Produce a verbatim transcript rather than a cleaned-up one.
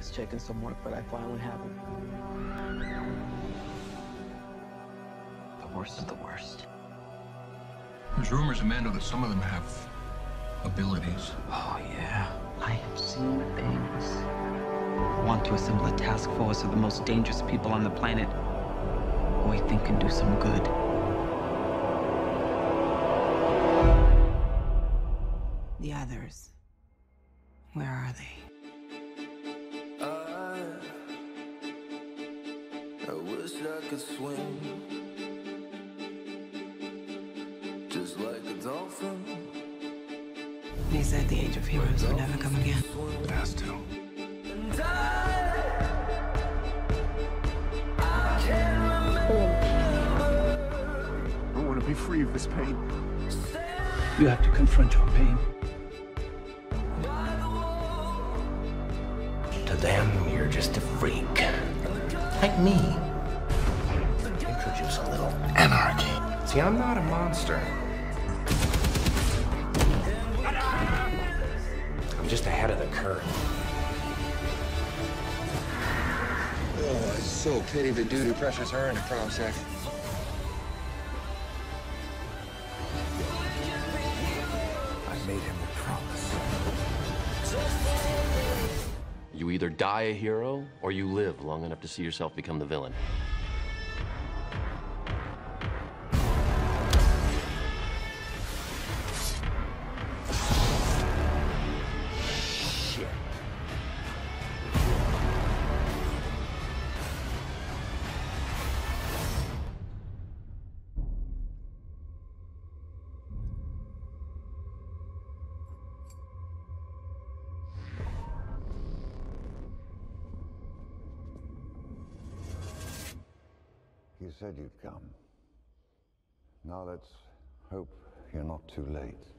was checking some work, but I finally have him. The worst of the worst. There's rumors, Amanda, that some of them have abilities. Oh, yeah. I have seen things. I want to assemble a task force of the most dangerous people on the planet who I think can do some good. The others, where are they? I, I wish I could swim, just like a dolphin. They said the age of heroes would never come again. It has to. And I, I can't remember. I want to be free of this pain. You have to confront your pain. To them, you're just a freak. Like me. Introduce a little anarchy. See, I'm not a monster. I'm just ahead of the curve. Oh, it's so pity the dude who pressures her into prom sex. I made him a promise. You either die a hero, or you live long enough to see yourself become the villain. Shit. You said you'd come. Now let's hope you're not too late.